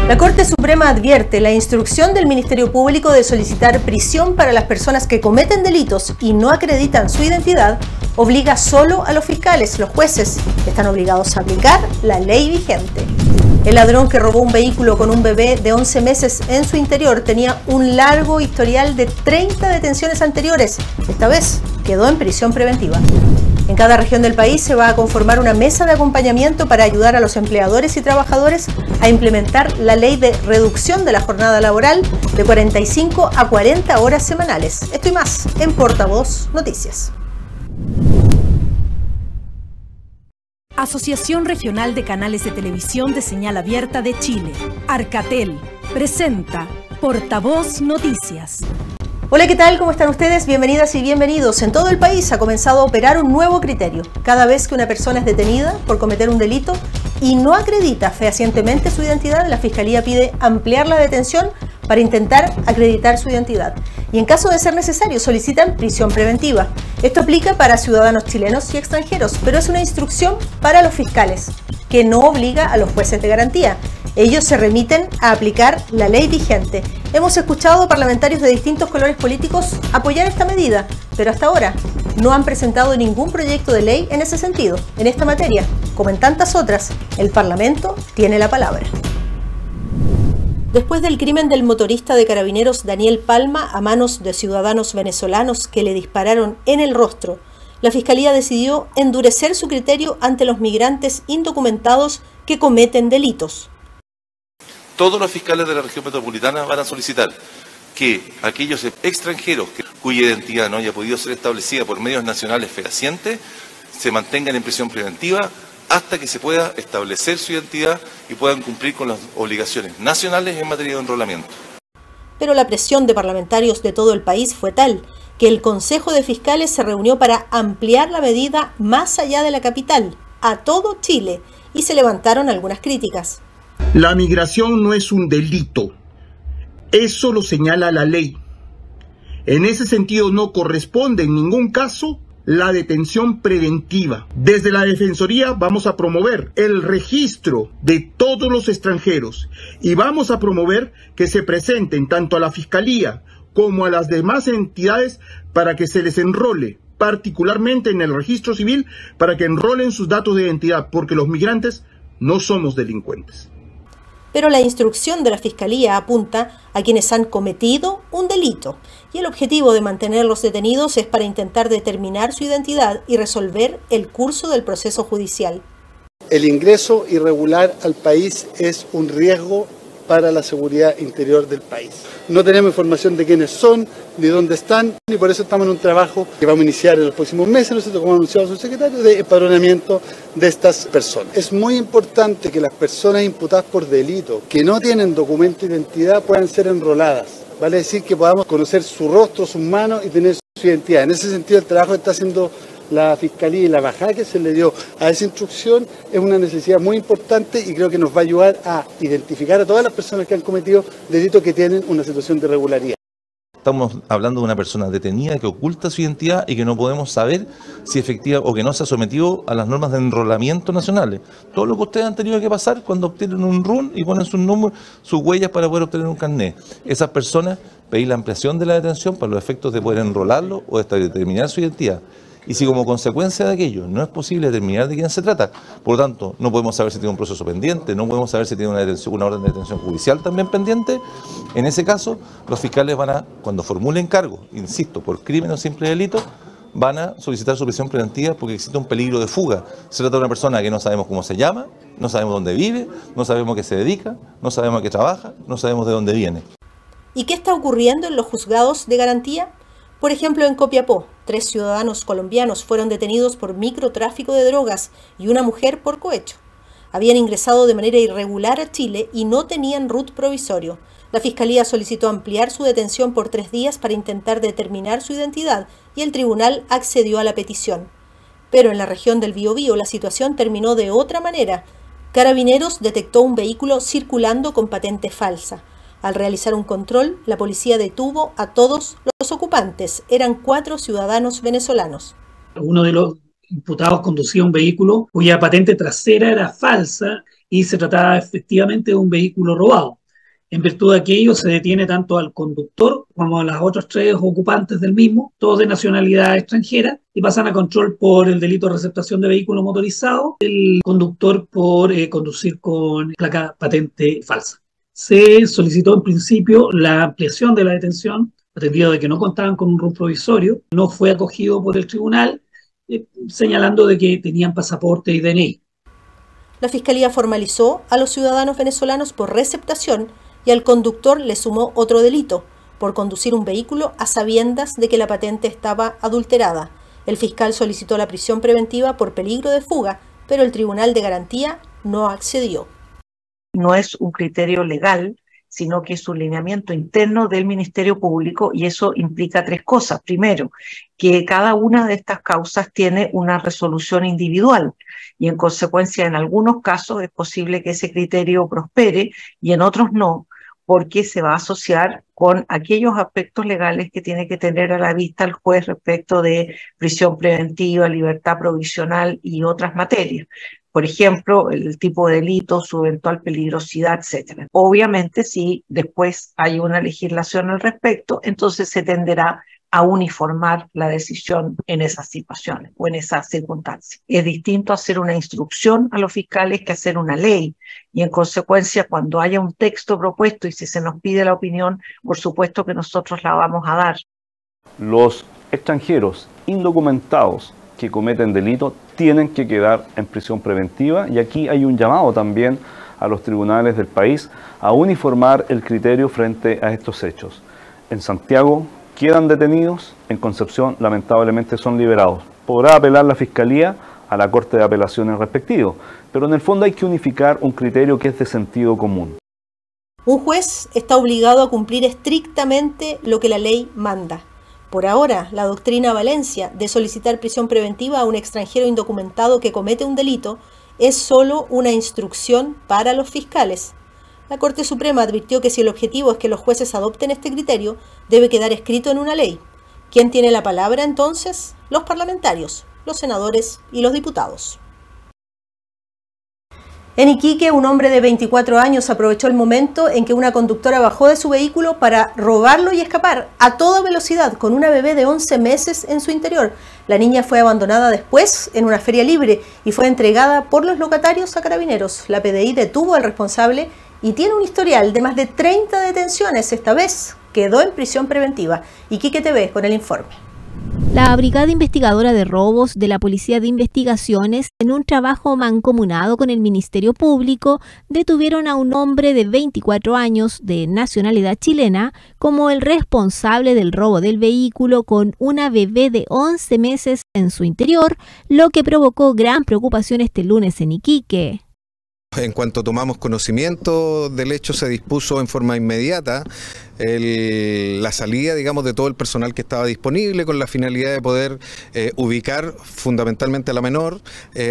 La Corte Suprema advierte la instrucción del Ministerio Público de solicitar prisión para las personas que cometen delitos y no acreditan su identidad obliga solo a los fiscales. Los jueces están obligados a aplicar la ley vigente. El ladrón que robó un vehículo con un bebé de 11 meses en su interior tenía un largo historial de 30 detenciones anteriores. Esta vez quedó en prisión preventiva. En cada región del país se va a conformar una mesa de acompañamiento para ayudar a los empleadores y trabajadores a implementar la ley de reducción de la jornada laboral de 45 a 40 horas semanales. Esto y más en Portavoz Noticias. Asociación Regional de Canales de Televisión de Señal Abierta de Chile, Arcatel, presenta Portavoz Noticias. Hola, ¿qué tal? ¿Cómo están ustedes? Bienvenidas y bienvenidos. En todo el país ha comenzado a operar un nuevo criterio. Cada vez que una persona es detenida por cometer un delito y no acredita fehacientemente su identidad, la Fiscalía pide ampliar la detención para intentar acreditar su identidad. Y en caso de ser necesario, solicitan prisión preventiva. Esto aplica para ciudadanos chilenos y extranjeros, pero es una instrucción para los fiscales, que no obliga a los jueces de garantía. Ellos se remiten a aplicar la ley vigente. Hemos escuchado a parlamentarios de distintos colores políticos apoyar esta medida, pero hasta ahora no han presentado ningún proyecto de ley en ese sentido. En esta materia, como en tantas otras, el Parlamento tiene la palabra. Después del crimen del motorista de Carabineros Daniel Palma a manos de ciudadanos venezolanos que le dispararon en el rostro, la Fiscalía decidió endurecer su criterio ante los migrantes indocumentados que cometen delitos. Todos los fiscales de la región metropolitana van a solicitar que aquellos extranjeros cuya identidad no haya podido ser establecida por medios nacionales fehacientes se mantengan en prisión preventiva hasta que se pueda establecer su identidad y puedan cumplir con las obligaciones nacionales en materia de enrolamiento. Pero la presión de parlamentarios de todo el país fue tal que el Consejo de Fiscales se reunió para ampliar la medida más allá de la capital, a todo Chile, y se levantaron algunas críticas. La migración no es un delito, eso lo señala la ley. En ese sentido no corresponde en ningún caso la detención preventiva. Desde la Defensoría vamos a promover el registro de todos los extranjeros y vamos a promover que se presenten tanto a la Fiscalía como a las demás entidades para que se les enrole, particularmente en el registro civil, para que enrolen sus datos de identidad, porque los migrantes no somos delincuentes. Pero la instrucción de la Fiscalía apunta a quienes han cometido un delito y el objetivo de mantenerlos detenidos es para intentar determinar su identidad y resolver el curso del proceso judicial. El ingreso irregular al país es un riesgo para la seguridad interior del país. No tenemos información de quiénes son, ni dónde están, y por eso estamos en un trabajo que vamos a iniciar en los próximos meses, nosotros como ha anunciado su secretario, de empadronamiento de estas personas. Es muy importante que las personas imputadas por delito, que no tienen documento de identidad, puedan ser enroladas. Vale decir que podamos conocer su rostro, sus manos y tener su identidad. En ese sentido, el trabajo que está haciendo la Fiscalía y la bajada que se le dio a esa instrucción es una necesidad muy importante y creo que nos va a ayudar a identificar a todas las personas que han cometido delitos que tienen una situación de irregularidad. Estamos hablando de una persona detenida que oculta su identidad y que no podemos saber si efectiva o que no se ha sometido a las normas de enrolamiento nacionales. Todo lo que ustedes han tenido que pasar cuando obtienen un RUN y ponen sus números, sus huellas para poder obtener un carnet. Esas personas pedir la ampliación de la detención para los efectos de poder enrolarlo o de determinar su identidad. Y si como consecuencia de aquello no es posible determinar de quién se trata, por lo tanto no podemos saber si tiene un proceso pendiente, no podemos saber si tiene una orden de detención judicial también pendiente, en ese caso los fiscales van a, cuando formulen cargos, insisto, por crimen o simple delito, van a solicitar su prisión preventiva porque existe un peligro de fuga. Se trata de una persona que no sabemos cómo se llama, no sabemos dónde vive, no sabemos a qué se dedica, no sabemos a qué trabaja, no sabemos de dónde viene. ¿Y qué está ocurriendo en los juzgados de garantía? Por ejemplo, en Copiapó, 3 ciudadanos colombianos fueron detenidos por microtráfico de drogas y una mujer por cohecho. Habían ingresado de manera irregular a Chile y no tenían RUT provisorio. La Fiscalía solicitó ampliar su detención por 3 días para intentar determinar su identidad y el tribunal accedió a la petición. Pero en la región del Biobío la situación terminó de otra manera. Carabineros detectó un vehículo circulando con patente falsa. Al realizar un control, la policía detuvo a todos los ocupantes. Eran 4 ciudadanos venezolanos. Uno de los imputados conducía un vehículo cuya patente trasera era falsa y se trataba efectivamente de un vehículo robado. En virtud de aquello se detiene tanto al conductor como a las otras 3 ocupantes del mismo, todos de nacionalidad extranjera, y pasan a control por el delito de receptación de vehículo motorizado, el conductor por conducir con placa patente falsa. Se solicitó en principio la ampliación de la detención, atendido de que no contaban con un RUT provisorio, no fue acogido por el tribunal, señalando de que tenían pasaporte y DNI. La Fiscalía formalizó a los ciudadanos venezolanos por receptación y al conductor le sumó otro delito, por conducir un vehículo a sabiendas de que la patente estaba adulterada. El fiscal solicitó la prisión preventiva por peligro de fuga, pero el Tribunal de Garantía no accedió. No es un criterio legal, sino que es un lineamiento interno del Ministerio Público, y eso implica 3 cosas. Primero, que cada una de estas causas tiene una resolución individual y en consecuencia en algunos casos es posible que ese criterio prospere y en otros no, porque se va a asociar con aquellos aspectos legales que tiene que tener a la vista el juez respecto de prisión preventiva, libertad provisional y otras materias. Por ejemplo, el tipo de delito, su eventual peligrosidad, etc. Obviamente, si después hay una legislación al respecto, entonces se tenderá a uniformar la decisión en esas situaciones o en esas circunstancias. Es distinto hacer una instrucción a los fiscales que hacer una ley, y en consecuencia cuando haya un texto propuesto y si se nos pide la opinión, por supuesto que nosotros la vamos a dar. Los extranjeros indocumentados que cometen delito tienen que quedar en prisión preventiva, y aquí hay un llamado también a los tribunales del país a uniformar el criterio frente a estos hechos. En Santiago quedan detenidos, en Concepción lamentablemente son liberados. Podrá apelar la Fiscalía a la Corte de Apelaciones respectivo, pero en el fondo hay que unificar un criterio que es de sentido común. Un juez está obligado a cumplir estrictamente lo que la ley manda. Por ahora, la doctrina Valencia de solicitar prisión preventiva a un extranjero indocumentado que comete un delito es solo una instrucción para los fiscales. La Corte Suprema advirtió que si el objetivo es que los jueces adopten este criterio, debe quedar escrito en una ley. ¿Quién tiene la palabra entonces? Los parlamentarios, los senadores y los diputados. En Iquique, un hombre de 24 años aprovechó el momento en que una conductora bajó de su vehículo para robarlo y escapar a toda velocidad con una bebé de 11 meses en su interior. La niña fue abandonada después en una feria libre y fue entregada por los locatarios a Carabineros. La PDI detuvo al responsable y tiene un historial de más de 30 detenciones. Esta vez quedó en prisión preventiva. Iquique TV con el informe. La Brigada Investigadora de Robos de la Policía de Investigaciones, en un trabajo mancomunado con el Ministerio Público, detuvieron a un hombre de 24 años de nacionalidad chilena como el responsable del robo del vehículo con una bebé de 11 meses en su interior, lo que provocó gran preocupación este lunes en Iquique. En cuanto tomamos conocimiento del hecho, se dispuso en forma inmediata la salida, digamos, de todo el personal que estaba disponible con la finalidad de poder ubicar fundamentalmente a la menor.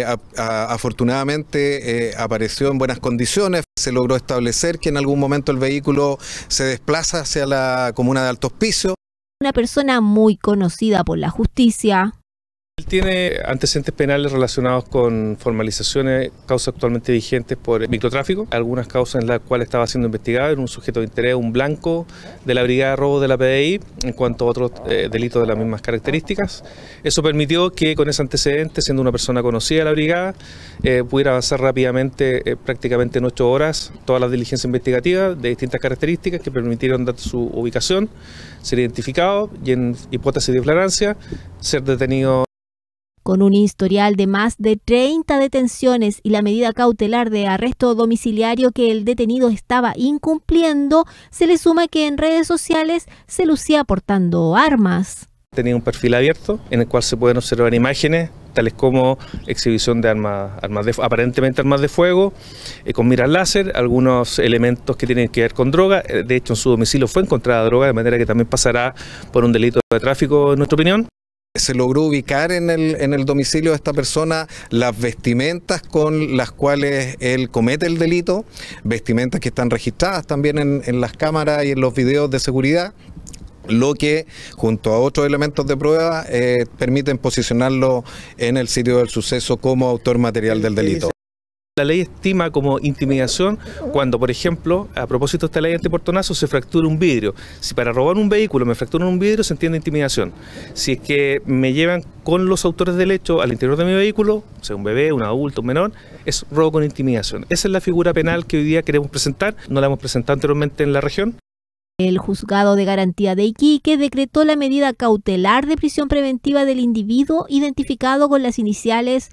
Afortunadamente apareció en buenas condiciones. Se logró establecer que en algún momento el vehículo se desplaza hacia la comuna de Alto Hospicio. Una persona muy conocida por la justicia. Él tiene antecedentes penales relacionados con formalizaciones, causas actualmente vigentes por microtráfico, algunas causas en las cuales estaba siendo investigado, en un sujeto de interés, un blanco de la Brigada de Robo de la PDI, en cuanto a otros delitos de las mismas características. Eso permitió que con ese antecedente, siendo una persona conocida de la Brigada, pudiera avanzar rápidamente, prácticamente en 8 horas, todas las diligencias investigativas de distintas características que permitieron dar su ubicación, ser identificado y en hipótesis de flagrancia, ser detenido. Con un historial de más de 30 detenciones y la medida cautelar de arresto domiciliario que el detenido estaba incumpliendo, se le suma que en redes sociales se lucía portando armas. Tenía un perfil abierto en el cual se pueden observar imágenes tales como exhibición de aparentemente armas de fuego, con miras láser, algunos elementos que tienen que ver con droga. De hecho, en su domicilio fue encontrada droga, de manera que también pasará por un delito de tráfico, en nuestra opinión. Se logró ubicar en el domicilio de esta persona las vestimentas con las cuales él comete el delito, vestimentas que están registradas también en las cámaras y en los videos de seguridad, lo que junto a otros elementos de prueba permiten posicionarlo en el sitio del suceso como autor material del delito. La ley estima como intimidación cuando, por ejemplo, a propósito de esta ley antiportonazo, se fractura un vidrio. Si para robar un vehículo me fracturan un vidrio, se entiende intimidación. Si es que me llevan con los autores del hecho al interior de mi vehículo, sea un bebé, un adulto, un menor, es robo con intimidación. Esa es la figura penal que hoy día queremos presentar. No la hemos presentado anteriormente en la región. El Juzgado de Garantía de Iquique decretó la medida cautelar de prisión preventiva del individuo identificado con las iniciales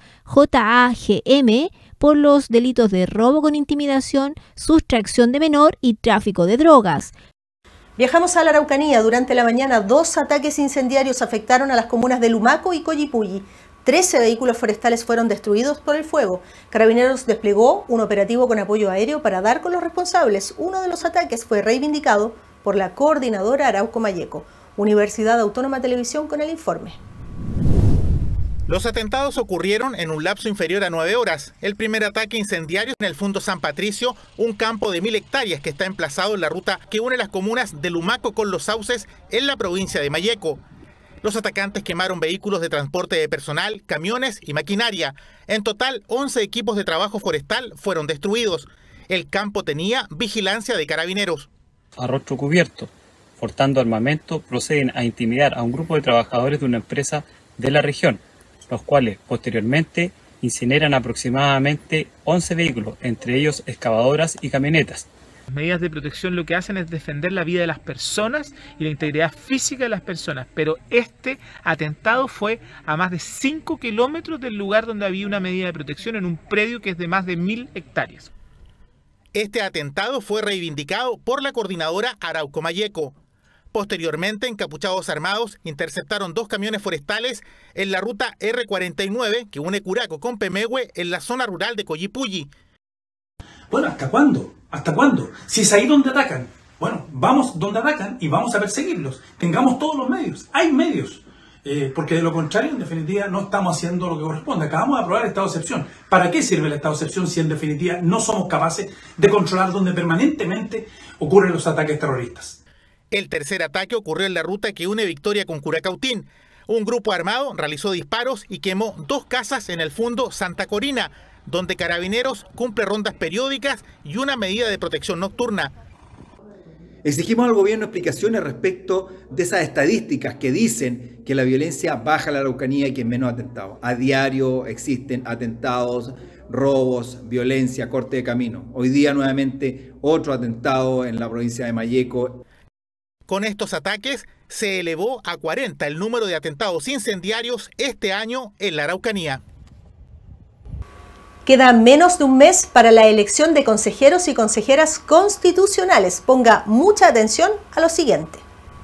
JAGM por los delitos de robo con intimidación, sustracción de menor y tráfico de drogas. Viajamos a la Araucanía. Durante la mañana, 2 ataques incendiarios afectaron a las comunas de Lumaco y Collipulli. 13 vehículos forestales fueron destruidos por el fuego. Carabineros desplegó un operativo con apoyo aéreo para dar con los responsables. Uno de los ataques fue reivindicado por la coordinadora Arauco Mayeco. Universidad Autónoma Televisión con el informe. Los atentados ocurrieron en un lapso inferior a 9 horas. El primer ataque incendiario en el Fundo San Patricio, un campo de 1000 hectáreas que está emplazado en la ruta que une las comunas de Lumaco con Los Sauces en la provincia de Mayeco. Los atacantes quemaron vehículos de transporte de personal, camiones y maquinaria. En total, 11 equipos de trabajo forestal fueron destruidos. El campo tenía vigilancia de carabineros. A rostro cubierto, portando armamento, proceden a intimidar a un grupo de trabajadores de una empresa de la región, los cuales posteriormente incineran aproximadamente 11 vehículos, entre ellos excavadoras y camionetas. Las medidas de protección lo que hacen es defender la vida de las personas y la integridad física de las personas, pero este atentado fue a más de 5 kilómetros del lugar donde había una medida de protección en un predio que es de más de 1000 hectáreas. Este atentado fue reivindicado por la coordinadora Arauco Mayeco. Posteriormente, encapuchados armados interceptaron 2 camiones forestales en la ruta R49 que une Curaco con Pemehue en la zona rural de Collipulli. Bueno, ¿hasta cuándo? ¿Hasta cuándo? Si es ahí donde atacan, bueno, vamos donde atacan y vamos a perseguirlos. Tengamos todos los medios. Hay medios. Porque de lo contrario, en definitiva, no estamos haciendo lo que corresponde. Acabamos de aprobar el estado de excepción. ¿Para qué sirve el estado de excepción si en definitiva no somos capaces de controlar donde permanentemente ocurren los ataques terroristas? El tercer ataque ocurrió en la ruta que une Victoria con Curacautín. Un grupo armado realizó disparos y quemó 2 casas en el Fundo Santa Corina, donde Carabineros cumple rondas periódicas y una medida de protección nocturna. Exigimos al gobierno explicaciones respecto de esas estadísticas que dicen que la violencia baja en la Araucanía y que es menos atentados. A diario existen atentados, robos, violencia, corte de camino. Hoy día nuevamente otro atentado en la provincia de Mayeco. Con estos ataques se elevó a 40 el número de atentados incendiarios este año en la Araucanía. Queda menos de un mes para la elección de consejeros y consejeras constitucionales. Ponga mucha atención a lo siguiente.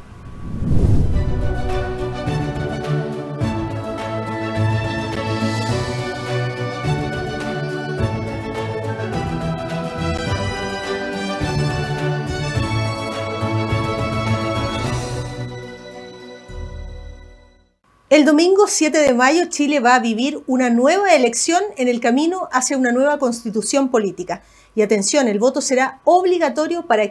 El domingo 7 de mayo Chile va a vivir una nueva elección en el camino hacia una nueva constitución política. Y atención, el voto será obligatorio para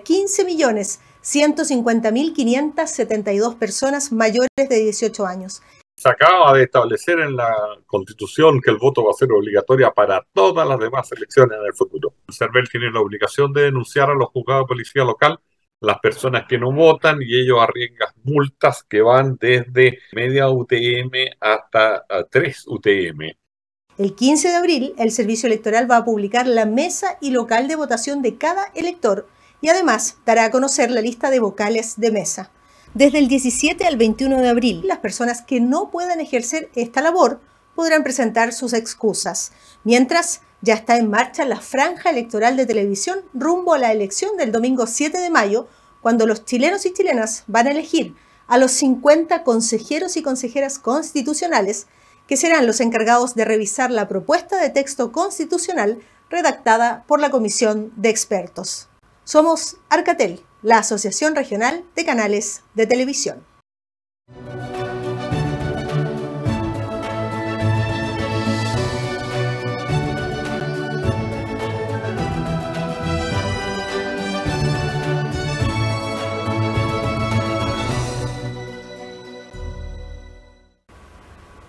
15.150.572 personas mayores de 18 años. Se acaba de establecer en la Constitución que el voto va a ser obligatorio para todas las demás elecciones en el futuro. El CERVEL tiene la obligación de denunciar a los juzgados de policía local las personas que no votan y ellos arriesgan multas que van desde media UTM hasta 3 UTM. El 15 de abril, el Servicio Electoral va a publicar la mesa y local de votación de cada elector y además dará a conocer la lista de vocales de mesa. Desde el 17 al 21 de abril, las personas que no puedan ejercer esta labor podrán presentar sus excusas. Mientras, ya está en marcha la franja electoral de televisión rumbo a la elección del domingo 7 de mayo, cuando los chilenos y chilenas van a elegir a los 50 consejeros y consejeras constitucionales que serán los encargados de revisar la propuesta de texto constitucional redactada por la Comisión de Expertos. Somos Arcatel, la Asociación Regional de Canales de Televisión.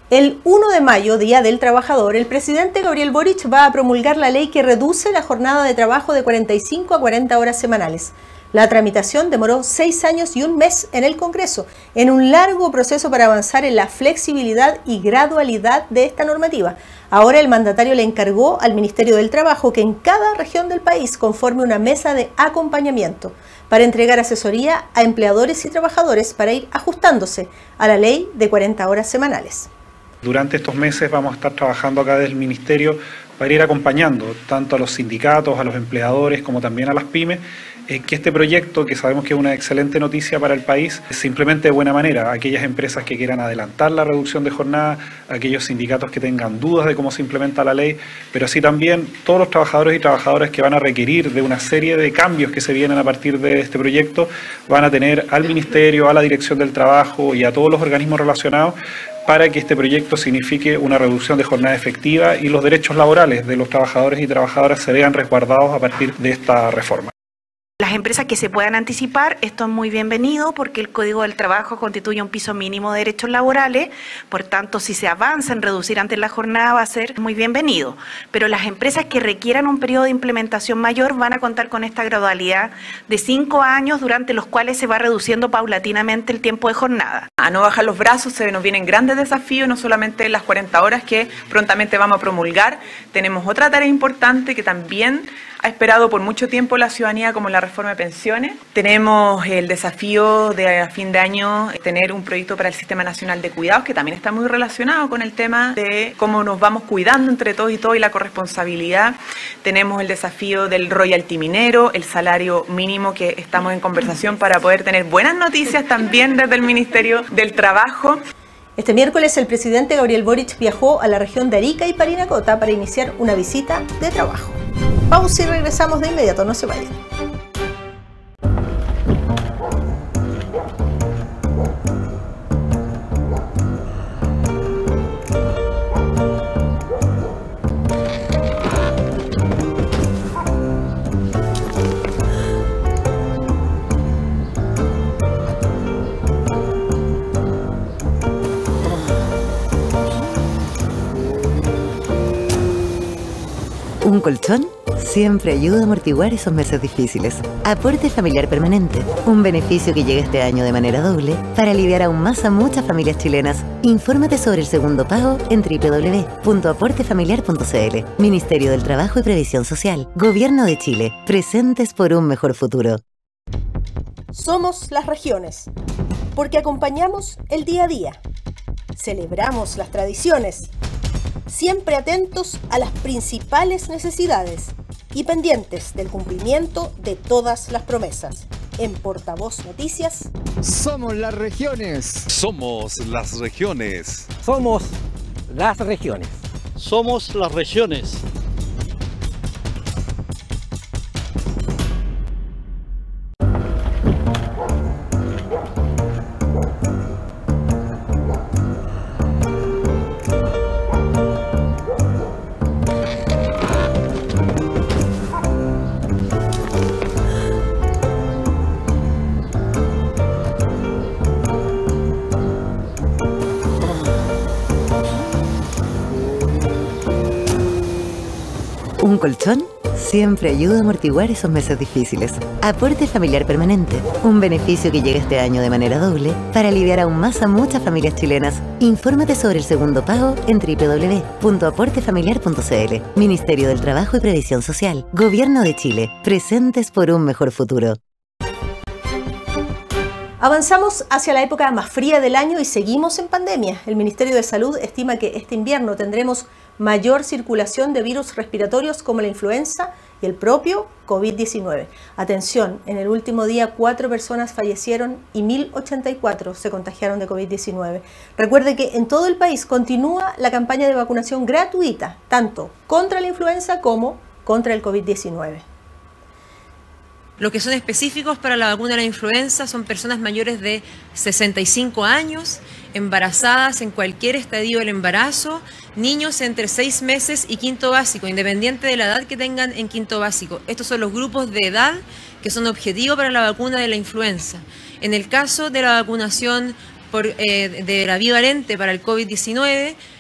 El 1 de mayo, Día del Trabajador, el presidente Gabriel Boric va a promulgar la ley que reduce la jornada de trabajo de 45 a 40 horas semanales. La tramitación demoró 6 años y un mes en el Congreso, en un largo proceso para avanzar en la flexibilidad y gradualidad de esta normativa. Ahora el mandatario le encargó al Ministerio del Trabajo que en cada región del país conforme una mesa de acompañamiento para entregar asesoría a empleadores y trabajadores para ir ajustándose a la ley de 40 horas semanales. Durante estos meses vamos a estar trabajando acá desde el Ministerio para ir acompañando tanto a los sindicatos, a los empleadores, como también a las pymes, que este proyecto, que sabemos que es una excelente noticia para el país, se implemente de buena manera. Aquellas empresas que quieran adelantar la reducción de jornada, aquellos sindicatos que tengan dudas de cómo se implementa la ley, pero así también todos los trabajadores y trabajadoras que van a requerir de una serie de cambios que se vienen a partir de este proyecto, van a tener al Ministerio, a la Dirección del Trabajo y a todos los organismos relacionados para que este proyecto signifique una reducción de jornada efectiva y los derechos laborales de los trabajadores y trabajadoras se vean resguardados a partir de esta reforma. Las empresas que se puedan anticipar, esto es muy bienvenido porque el Código del Trabajo constituye un piso mínimo de derechos laborales, por tanto si se avanza en reducir antes la jornada va a ser muy bienvenido. Pero las empresas que requieran un periodo de implementación mayor van a contar con esta gradualidad de 5 años durante los cuales se va reduciendo paulatinamente el tiempo de jornada. A no bajar los brazos, se nos vienen grandes desafíos, no solamente las 40 horas que prontamente vamos a promulgar, tenemos otra tarea importante que también ha esperado por mucho tiempo la ciudadanía, como la reforma de pensiones. Tenemos el desafío de a fin de año tener un proyecto para el Sistema Nacional de Cuidados, que también está muy relacionado con el tema de cómo nos vamos cuidando entre todos y todo y la corresponsabilidad. Tenemos el desafío del royalty minero, el salario mínimo, que estamos en conversación para poder tener buenas noticias también desde el Ministerio del Trabajo. Este miércoles el presidente Gabriel Boric viajó a la región de Arica y Parinacota para iniciar una visita de trabajo. Pausa y regresamos de inmediato, no se vayan. Un colchón siempre ayuda a amortiguar esos meses difíciles. Aporte familiar permanente, un beneficio que llega este año de manera doble para aliviar aún más a muchas familias chilenas. Infórmate sobre el segundo pago en www.aportefamiliar.cl. Ministerio del Trabajo y Previsión Social. Gobierno de Chile. Presentes por un mejor futuro. Somos las regiones, porque acompañamos el día a día. Celebramos las tradiciones, siempre atentos a las principales necesidades y pendientes del cumplimiento de todas las promesas. En Portavoz Noticias, somos las regiones. Somos las regiones. Somos las regiones. Somos las regiones. Un colchón siempre ayuda a amortiguar esos meses difíciles. Aporte familiar permanente, un beneficio que llega este año de manera doble para aliviar aún más a muchas familias chilenas. Infórmate sobre el segundo pago en www.aportefamiliar.cl. Ministerio del Trabajo y Previsión Social. Gobierno de Chile. Presentes por un mejor futuro. Avanzamos hacia la época más fría del año y seguimos en pandemia. El Ministerio de Salud estima que este invierno tendremos mayor circulación de virus respiratorios como la influenza y el propio COVID-19. Atención, en el último día 4 personas fallecieron y 1.084 se contagiaron de COVID-19. Recuerde que en todo el país continúa la campaña de vacunación gratuita, tanto contra la influenza como contra el COVID-19. Lo que son específicos para la vacuna de la influenza son personas mayores de 65 años, embarazadas en cualquier estadio del embarazo, niños entre 6 meses y quinto básico, independiente de la edad que tengan en quinto básico. Estos son los grupos de edad que son objetivos para la vacuna de la influenza. En el caso de la vacunación de la bivalente para el COVID-19,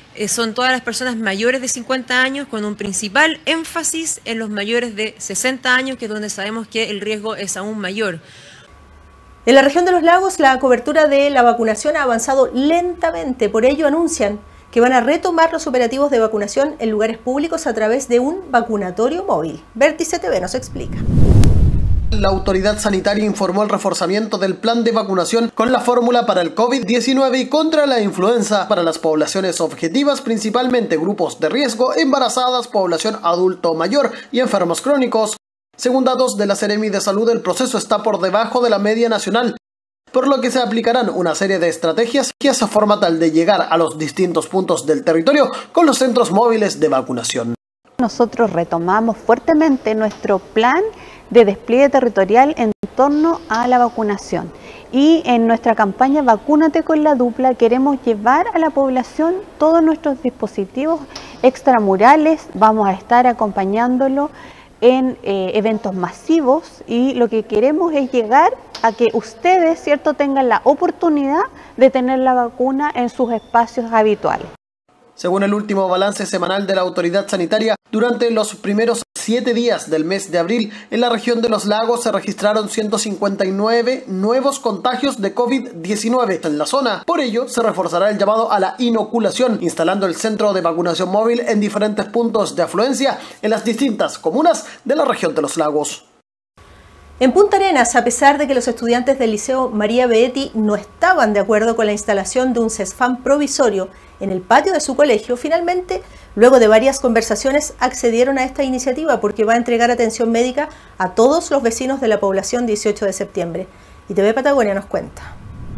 son todas las personas mayores de 50 años, con un principal énfasis en los mayores de 60 años, que es donde sabemos que el riesgo es aún mayor. En la región de los lagos, la cobertura de la vacunación ha avanzado lentamente. Por ello anuncian que van a retomar los operativos de vacunación en lugares públicos a través de un vacunatorio móvil. Vértice TV nos explica. La autoridad sanitaria informó el reforzamiento del plan de vacunación con la fórmula para el COVID-19 y contra la influenza para las poblaciones objetivas, principalmente grupos de riesgo, embarazadas, población adulto mayor y enfermos crónicos. Según datos de la Seremi de Salud, el proceso está por debajo de la media nacional, por lo que se aplicarán una serie de estrategias que se forma tal de llegar a los distintos puntos del territorio con los centros móviles de vacunación. Nosotros retomamos fuertemente nuestro plan de despliegue territorial en torno a la vacunación. Y en nuestra campaña Vacúnate con la Dupla queremos llevar a la población todos nuestros dispositivos extramurales. Vamos a estar acompañándolo en eventos masivos y lo que queremos es llegar a que ustedes, ¿cierto?, tengan la oportunidad de tener la vacuna en sus espacios habituales. Según el último balance semanal de la autoridad sanitaria, durante los primeros 7 días del mes de abril, en la región de los lagos se registraron 159 nuevos contagios de COVID-19 en la zona. Por ello, se reforzará el llamado a la inoculación, instalando el centro de vacunación móvil en diferentes puntos de afluencia en las distintas comunas de la región de los lagos. En Punta Arenas, a pesar de que los estudiantes del Liceo María Beetti no estaban de acuerdo con la instalación de un CESFAM provisorio en el patio de su colegio, finalmente, luego de varias conversaciones, accedieron a esta iniciativa porque va a entregar atención médica a todos los vecinos de la población 18 de septiembre. Y TV Patagonia nos cuenta.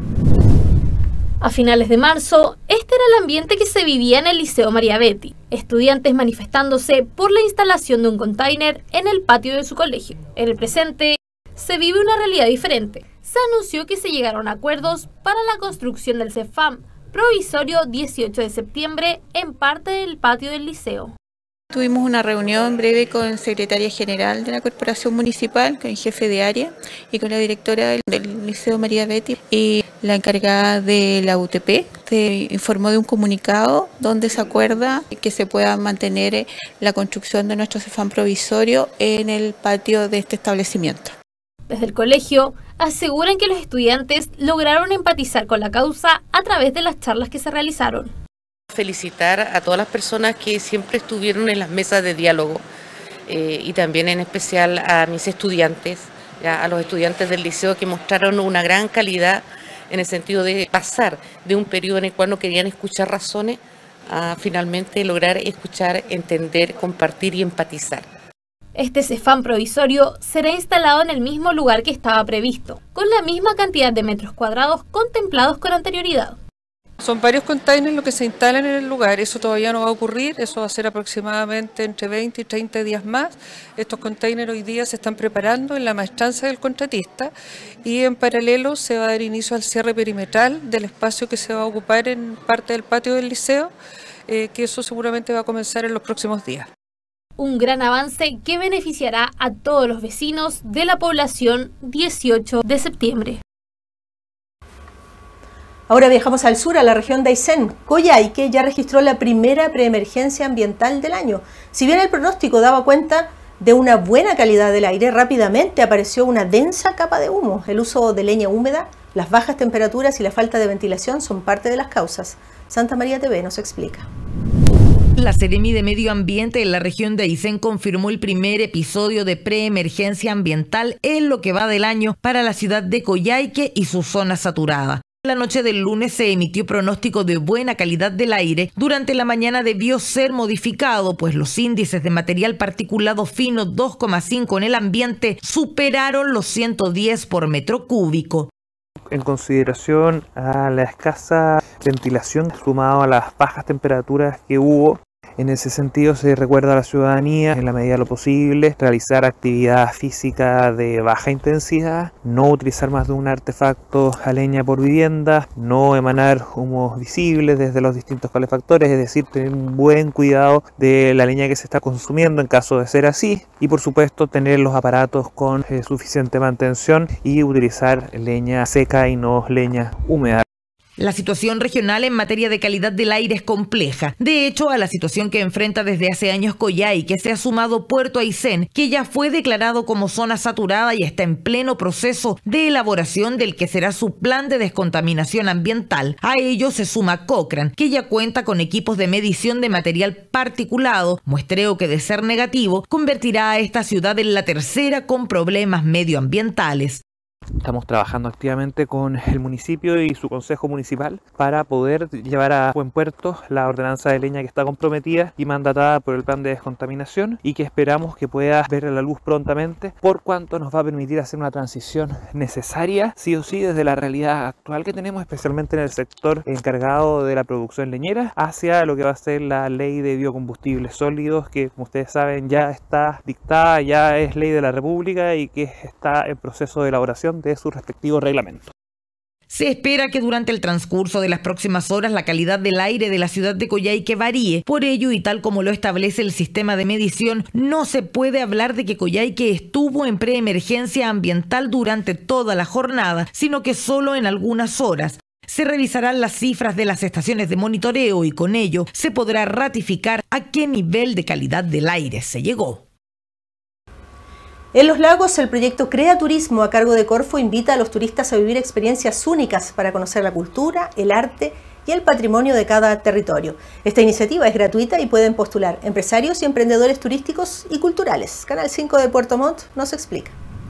A finales de marzo, este era el ambiente que se vivía en el Liceo María Beetti. Estudiantes manifestándose por la instalación de un container en el patio de su colegio. En el presente, se vive una realidad diferente. Se anunció que se llegaron a acuerdos para la construcción del CESFAM provisorio 18 de septiembre en parte del patio del liceo. Tuvimos una reunión breve con la secretaria general de la Corporación Municipal, con el jefe de área y con la directora del Liceo María Beetti y la encargada de la UTP. Se informó de un comunicado donde se acuerda que se pueda mantener la construcción de nuestro CESFAM provisorio en el patio de este establecimiento. Desde el colegio aseguran que los estudiantes lograron empatizar con la causa a través de las charlas que se realizaron. Felicitar a todas las personas que siempre estuvieron en las mesas de diálogo y también en especial a mis estudiantes, a los estudiantes del liceo que mostraron una gran calidad en el sentido de pasar de un periodo en el cual no querían escuchar razones a finalmente lograr escuchar, entender, compartir y empatizar. Este CESFAM provisorio será instalado en el mismo lugar que estaba previsto, con la misma cantidad de metros cuadrados contemplados con anterioridad. Son varios containers los que se instalan en el lugar, eso todavía no va a ocurrir, eso va a ser aproximadamente entre 20 y 30 días más. Estos containers hoy día se están preparando en la maestranza del contratista y en paralelo se va a dar inicio al cierre perimetral del espacio que se va a ocupar en parte del patio del liceo, que eso seguramente va a comenzar en los próximos días. Un gran avance que beneficiará a todos los vecinos de la población 18 de septiembre. Ahora viajamos al sur, a la región de Aysén. Coyhaique ya registró la primera preemergencia ambiental del año. Si bien el pronóstico daba cuenta de una buena calidad del aire, rápidamente apareció una densa capa de humo. El uso de leña húmeda, las bajas temperaturas y la falta de ventilación son parte de las causas. Santa María TV nos explica. La Seremi de Medio Ambiente de la región de Aysén confirmó el primer episodio de preemergencia ambiental en lo que va del año para la ciudad de Coyhaique y su zona saturada. La noche del lunes se emitió pronóstico de buena calidad del aire. Durante la mañana debió ser modificado, pues los índices de material particulado fino 2,5 en el ambiente superaron los 110 por metro cúbico. En consideración a la escasa ventilación sumado a las bajas temperaturas que hubo, en ese sentido se recuerda a la ciudadanía, en la medida de lo posible, realizar actividad física de baja intensidad, no utilizar más de un artefacto a leña por vivienda, no emanar humos visibles desde los distintos calefactores, es decir, tener un buen cuidado de la leña que se está consumiendo en caso de ser así, y por supuesto tener los aparatos con suficiente mantención y utilizar leña seca y no leña húmeda. La situación regional en materia de calidad del aire es compleja. De hecho, a la situación que enfrenta desde hace años Coyhaique se ha sumado Puerto Aysén, que ya fue declarado como zona saturada y está en pleno proceso de elaboración del que será su plan de descontaminación ambiental. A ello se suma Cochrane, que ya cuenta con equipos de medición de material particulado, muestreo que de ser negativo convertirá a esta ciudad en la tercera con problemas medioambientales. Estamos trabajando activamente con el municipio y su consejo municipal para poder llevar a buen puerto la ordenanza de leña que está comprometida y mandatada por el plan de descontaminación y que esperamos que pueda ver a la luz prontamente, por cuanto nos va a permitir hacer una transición necesaria, sí o sí, desde la realidad actual que tenemos, especialmente en el sector encargado de la producción leñera, hacia lo que va a ser la ley de biocombustibles sólidos, que como ustedes saben ya está dictada, ya es ley de la República y que está en proceso de elaboración de su respectivo reglamento. Se espera que durante el transcurso de las próximas horas la calidad del aire de la ciudad de Coyhaique varíe. Por ello, y tal como lo establece el sistema de medición, no se puede hablar de que Coyhaique estuvo en preemergencia ambiental durante toda la jornada, sino que solo en algunas horas. Se revisarán las cifras de las estaciones de monitoreo y con ello se podrá ratificar a qué nivel de calidad del aire se llegó. En Los Lagos, el proyecto Crea Turismo a cargo de Corfo invita a los turistas a vivir experiencias únicas para conocer la cultura, el arte y el patrimonio de cada territorio. Esta iniciativa es gratuita y pueden postular empresarios y emprendedores turísticos y culturales. Canal 5 de Puerto Montt nos explica.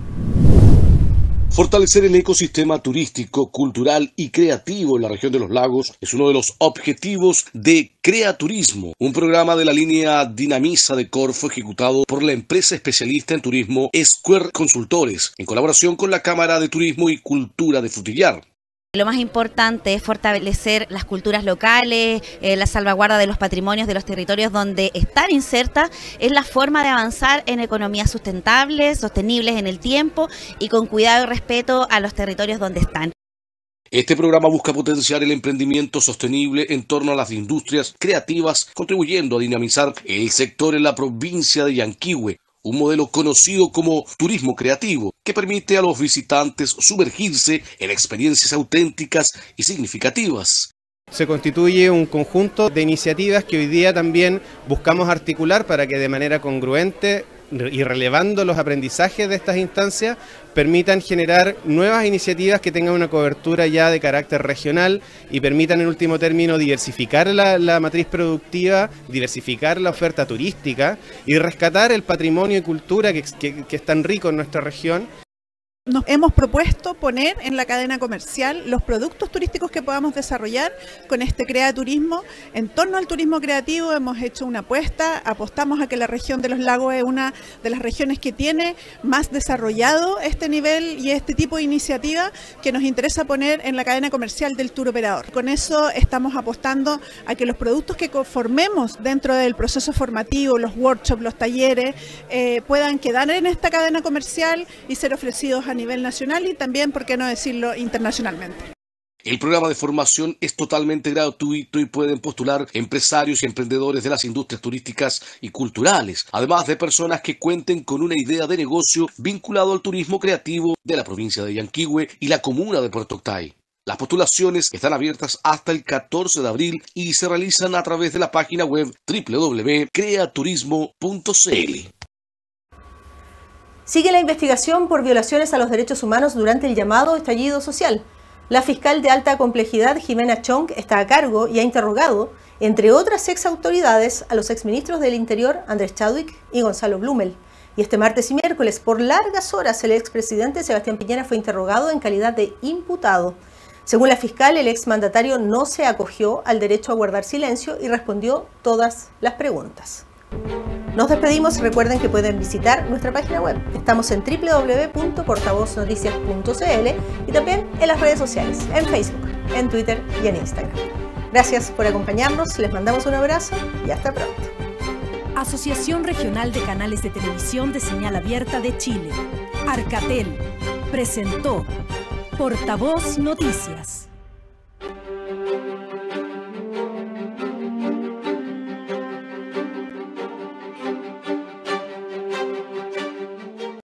Fortalecer el ecosistema turístico, cultural y creativo en la región de Los Lagos es uno de los objetivos de Crea Turismo, un programa de la línea Dinamiza de Corfo ejecutado por la empresa especialista en turismo Square Consultores, en colaboración con la Cámara de Turismo y Cultura de Frutillar. Lo más importante es fortalecer las culturas locales, la salvaguarda de los patrimonios de los territorios donde están insertas, es la forma de avanzar en economías sustentables, sostenibles en el tiempo y con cuidado y respeto a los territorios donde están. Este programa busca potenciar el emprendimiento sostenible en torno a las industrias creativas, contribuyendo a dinamizar el sector en la provincia de Yanquihue. Un modelo conocido como turismo creativo, que permite a los visitantes sumergirse en experiencias auténticas y significativas. Se constituye un conjunto de iniciativas que hoy día también buscamos articular para que de manera congruente y relevando los aprendizajes de estas instancias permitan generar nuevas iniciativas que tengan una cobertura ya de carácter regional y permitan en último término diversificar la matriz productiva, diversificar la oferta turística y rescatar el patrimonio y cultura que es tan rico en nuestra región. Nos hemos propuesto poner en la cadena comercial los productos turísticos que podamos desarrollar con este Crea Turismo. En torno al turismo creativo hemos hecho una apuesta, apostamos a que la región de Los Lagos es una de las regiones que tiene más desarrollado este nivel y este tipo de iniciativa que nos interesa poner en la cadena comercial del tour operador. Con eso estamos apostando a que los productos que formemos dentro del proceso formativo, los workshops, los talleres, puedan quedar en esta cadena comercial y ser ofrecidos a nivel nacional y también, por qué no decirlo, internacionalmente. El programa de formación es totalmente gratuito y pueden postular empresarios y emprendedores de las industrias turísticas y culturales, además de personas que cuenten con una idea de negocio vinculado al turismo creativo de la provincia de Yanquihue y la comuna de Puerto Octay. Las postulaciones están abiertas hasta el 14 de abril y se realizan a través de la página web www.creaturismo.cl. Sigue la investigación por violaciones a los derechos humanos durante el llamado estallido social. La fiscal de alta complejidad, Jimena Chong, está a cargo y ha interrogado, entre otras exautoridades, a los exministros del Interior, Andrés Chadwick y Gonzalo Blumel. Y este martes y miércoles, por largas horas, el expresidente Sebastián Piñera fue interrogado en calidad de imputado. Según la fiscal, el exmandatario no se acogió al derecho a guardar silencio y respondió todas las preguntas. Nos despedimos, recuerden que pueden visitar nuestra página web. Estamos en www.portavoznoticias.cl y también en las redes sociales, en Facebook, en Twitter y en Instagram. Gracias por acompañarnos, les mandamos un abrazo y hasta pronto. Asociación Regional de Canales de Televisión de Señal Abierta de Chile, Arcatel, presentó Portavoz Noticias.